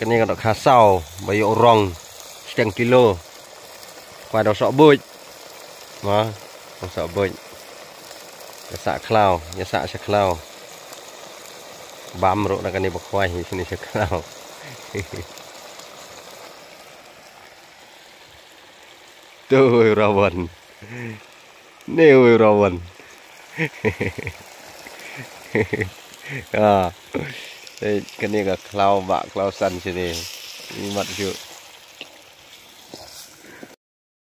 Kini kan dok khasau bayu orang setengah kilo. Pada sok buj. Mà sok buj. Sak klau, ya sak seklau. Bam ruk nak ni bakwai sini seklau. Tuh rawan. Ni rawan. Cái này là cloud bạc cloud sun trên này, mặt chịu.